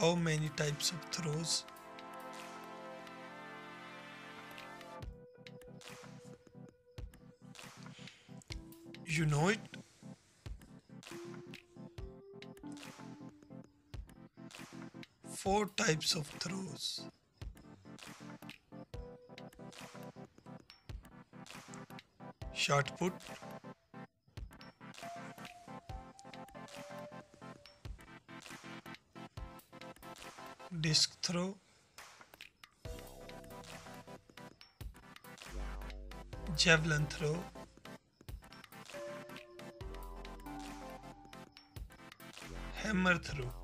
How many types of throws? You know it? Four types of throws. Shot put, disc throw, javelin throw, hammer throw.